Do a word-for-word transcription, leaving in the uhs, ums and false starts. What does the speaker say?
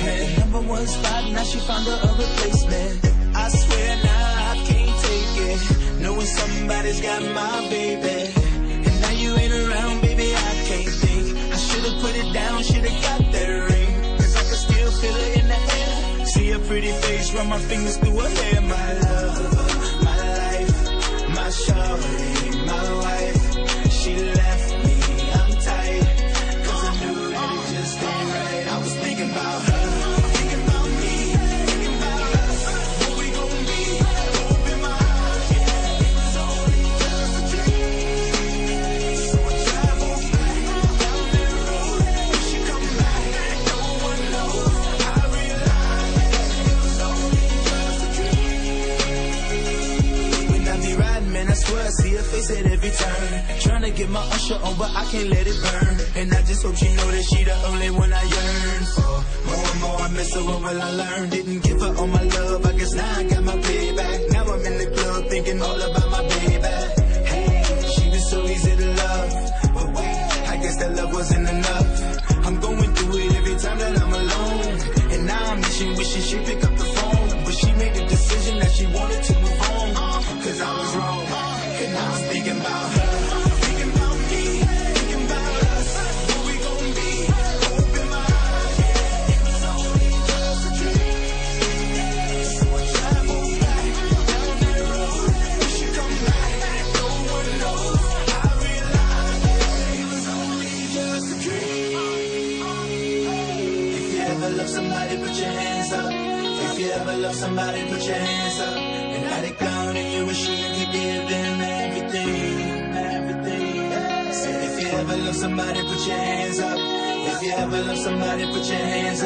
replacement. Number one spot, now she found her a replacement. I swear now I can't take it, knowing somebody's got my baby. And now you ain't around, baby, I can't think. I should've put it down, should've got that ring, cause I can still feel it in the air. See her pretty face, run my fingers through her hair. My love, my life, my shawty, my wife. She left me, I'm tight, cause I knew that it just ain't right. I was thinking about her, thinking about me, thinking about us, what we gon' be. Open my eyes, yeah, it was only just a dream. So I travel back down that road, when she come back, no one knows. I realized it was only just a dream. When I be riding, man, I swear I see her face at every turn. Trying to get my usher on, but I can't let it burn. And I just hope she know that she the only one I yearn for. More and more I miss her, what will I learn? Didn't give her all my love, I guess now I got my payback. Now I'm in the club thinking all about my baby. Hey, she was so easy to love, but wait, I guess that love wasn't enough. I'm going through it every time that I'm alone, and now I'm wishing, wishing she'd pick up the phone. But she made the decision that she wanted to move on, cause I was wrong, and I was thinking about her. Somebody put your hands up. If you ever love somebody, put your hands up. And now they gone and you wish you could give them everything, everything. Said if you ever love somebody, put your hands up. If you ever love somebody, put your hands up.